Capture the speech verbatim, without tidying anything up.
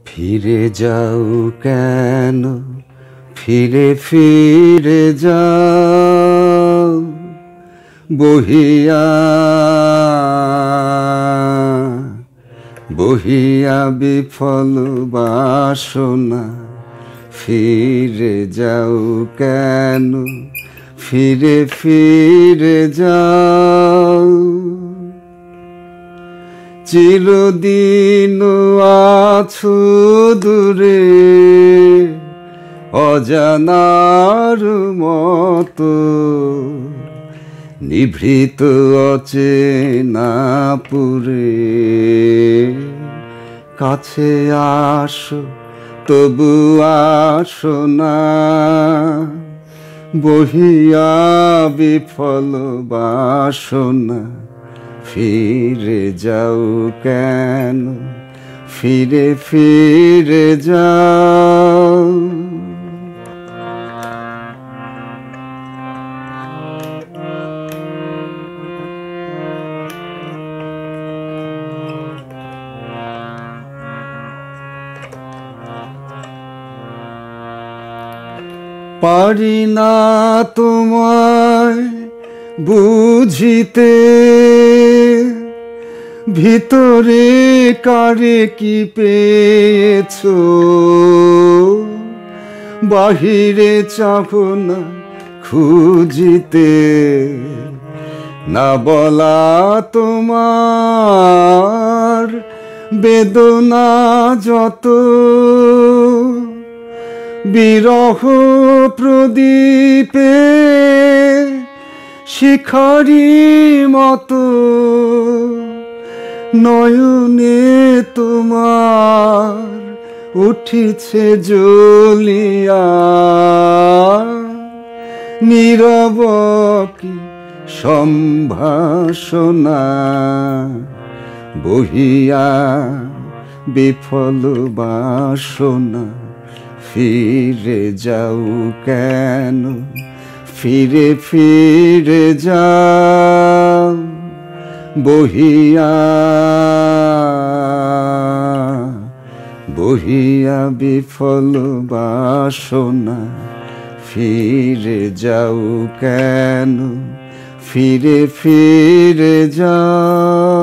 ফিরে যাও কেন, ফিরে ফিরে যাও বহিয়া বহিয়া বিফল বাসনা। ফিরে যাও কেন, ফিরে ফিরে যাও। চিরদিন আছো দূরে অজানার মতো, নিভৃত অচেনা পুরে। কাছে আসো তবু আসো না, বহিয়া বিফল বাসনা। ফিরে যাও কেন, ফিরে ফিরে যাও। পারি না তোমায় বুঝিতে, ভিতরে কারে কি পেয়েছো, বাহিরে চাহো না খুঁজিতে। না বলা তোমার বেদনা যত, বিরহ প্রদীপে শিখারি মতো। নয়নে তোমার উঠিছে জ্বলিয়া, নীরব কি সম্ভাষণা। বহিয়া বিফল বাসনা। ফিরে যাও কেন, ফিরে ফিরে যাও বহিয়া বহিয়া বিফল বাসনা। ফিরে যাও কেন, ফিরে ফিরে যাও।